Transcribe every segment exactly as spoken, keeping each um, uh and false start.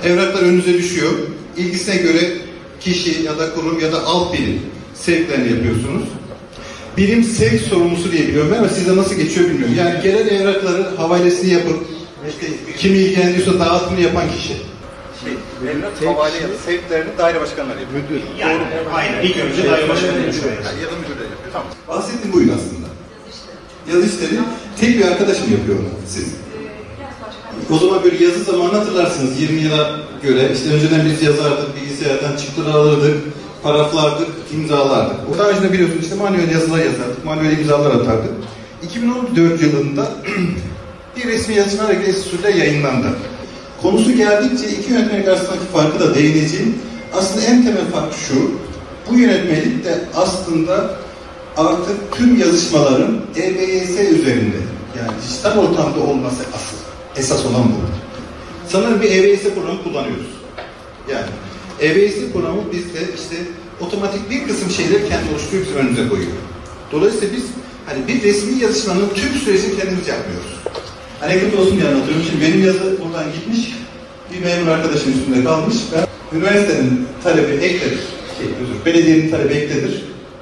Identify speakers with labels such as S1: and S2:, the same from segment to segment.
S1: Evraklar önünüze düşüyor. İlgisine göre kişi ya da kurum ya da alt birim sevklerini yapıyorsunuz. Birim sevk sorumlusu diye biliyorum ben ama sizde nasıl geçiyor bilmiyorum. Yani gelen evrakların havalesini yapıp işte kimi ilgilendiriyorsa dağıtımını yapan kişi.
S2: Şey, evrak havale ya da sevklerini daire başkanları yapıyor.
S1: Müdür.
S3: Yani,
S1: Doğru.
S3: aynen. İlk önce daire başkanları yapıyor.
S2: Yani ya da müdürler yapıyor. Tamam.
S1: Bahsettiğim buydu aslında. Yazı işleri tek bir arkadaşım yapıyor onu, siz. O zaman böyle yazı zamanı hatırlarsınız. yirmi yıla göre işte önceden biz yazardık, bilgisayardan çıktılar alırdık, paraflardık, imzalardık. O daha önce biliyorsunuz işte manuel yazılar yazardık, manuel imzalar atardık. iki bin on dört yılında bir resmi yazışma reglesi usulüyle yayınlandı. Konusu geldikçe iki yönetmelik arasındaki farkı da değineceğim. Aslında en temel fark şu, bu yönetmelik de aslında artık tüm yazışmaların E B Y S üzerinde, yani dijital ortamda olması asıl, esas olan bu. Sanırım bir E B Y S programı kullanıyoruz. Yani E B Y S programı bizde işte otomatik bir kısım şeyleri kendi oluşturuyor, bizim önümüze koyuyor. Dolayısıyla biz hani bir resmi yazışmanın tüm sürecini kendimiz yapmıyoruz. Anekdot olsun diye anlatıyorum. Şimdi benim yazı buradan gitmiş, bir memur arkadaşın üstünde kalmış. Ben üniversitenin talebi ekledir. Şey, özür, belediyenin talebi ekledir.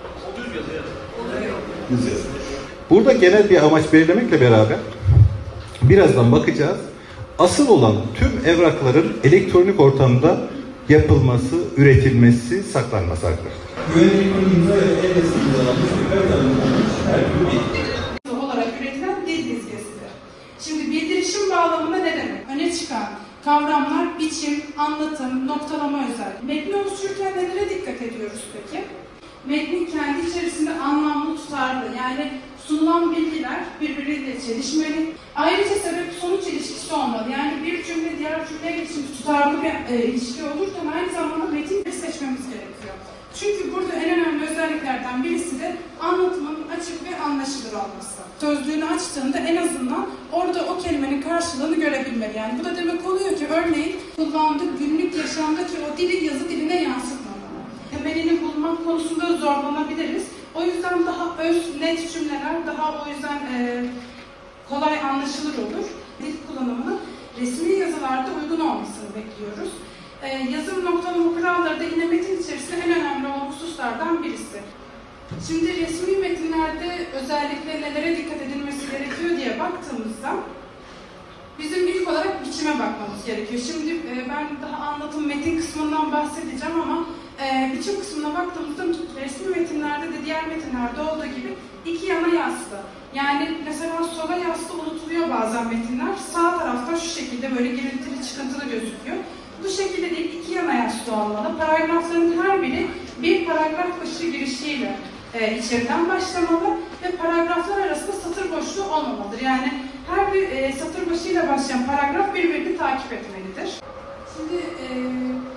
S1: Düz yazı. Burada genel bir amaç belirlemekle beraber birazdan bakacağız. Asıl olan tüm evrakların elektronik ortamda yapılması, üretilmesi, saklanması arkadaşlar.
S4: Güvenlik imza ve el-esir imzalanmış ve kayıtlanmış her türlü bir
S5: olarak üretilen dil dizgesidir. Şimdi bildirişim bağlamında ne demek? Öne çıkan kavramlar biçim, anlatım, noktalama özelliği. Metni oluştururken nelere dikkat ediyoruz peki? Metnin kendi içerisinde anlamlı, tutarlı, yani sunulan bilgiler birbiriyle çelişmeli. Ayrıca sebep-sonuç ilişkisi olmalı. Yani bir cümle diğer cümleye için tutarlı bir e, ilişki olurken aynı zamanda metinleri seçmemiz gerekiyor. Çünkü burada en önemli özelliklerden birisi de anlatımın açık ve anlaşılır olması. Sözlüğünü açtığında en azından orada o kelimenin karşılığını görebilmeli. Yani bu da demek oluyor ki örneğin kullandığı günlük yaşamdaki o dili yazı diline yansıtmamalı. Temelini bulmak konusunda zorlanabiliriz. O yüzden daha öz, net cümleler, daha o yüzden e, kolay anlaşılır olur. Dil kullanımının resmi yazılarda uygun olmasını bekliyoruz. E, yazım noktalama kuralları da yine metin içerisinde en önemli olan hususlardan birisi. Şimdi resmi metinlerde özellikle nelere dikkat edilmesi gerekiyor diye baktığımızda bizim ilk olarak biçime bakmamız gerekiyor. Şimdi e, ben daha anlatım metin kısmından bahsedeceğim ama e, biçim kısmına baktığımızda resmi metinlerde de diğer metinlerde olduğu gibi iki yana yaslı. Yani mesela sola yaslı unutuluyor bazen metinler. Sağ tarafta şu şekilde böyle girintili çıkıntılı gözüküyor. Bu şekilde değil, iki yana yaslı olmalı. Paragrafların her biri bir paragraf başı girişiyle e, içeriden başlamalı ve paragraflar arasında satır boşluğu olmamalıdır. Yani her bir e, satır başıyla başlayan paragraf birbirini takip etmelidir. Şimdi e,